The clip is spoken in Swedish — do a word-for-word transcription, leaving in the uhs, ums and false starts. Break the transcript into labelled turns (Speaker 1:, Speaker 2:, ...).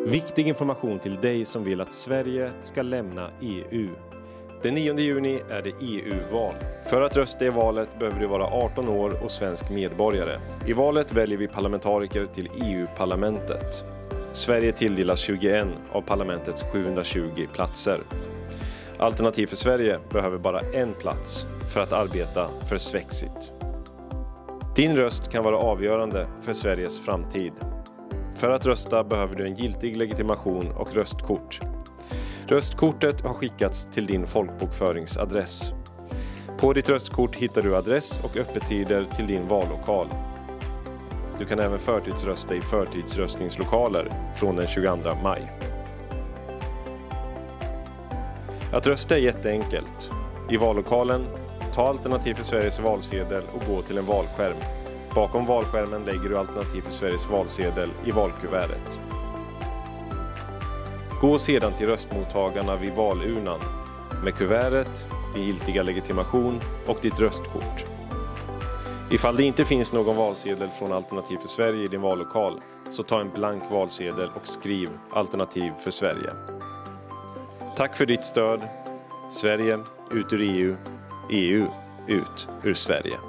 Speaker 1: Viktig information till dig som vill att Sverige ska lämna E U. Den nionde juni är det E U-val. För att rösta i valet behöver du vara arton år och svensk medborgare. I valet väljer vi parlamentariker till E U-parlamentet. Sverige tilldelas tjugoen av parlamentets sjuhundratjugo platser. Alternativ för Sverige behöver bara en plats för att arbeta för Svexit. Din röst kan vara avgörande för Sveriges framtid. För att rösta behöver du en giltig legitimation och röstkort. Röstkortet har skickats till din folkbokföringsadress. På ditt röstkort hittar du adress och öppettider till din vallokal. Du kan även förtidsrösta i förtidsröstningslokaler från den tjugoandra maj. Att rösta är jätteenkelt. I vallokalen, ta Alternativ för Sveriges valsedel och gå till en valskärm. Bakom valskärmen lägger du Alternativ för Sveriges valsedel i valkuvertet. Gå sedan till röstmottagarna vid valurnan med kuvertet, din giltiga legitimation och ditt röstkort. Ifall det inte finns någon valsedel från Alternativ för Sverige i din vallokal, så ta en blank valsedel och skriv Alternativ för Sverige. Tack för ditt stöd. Sverige ut ur E U. E U ut ur Sverige.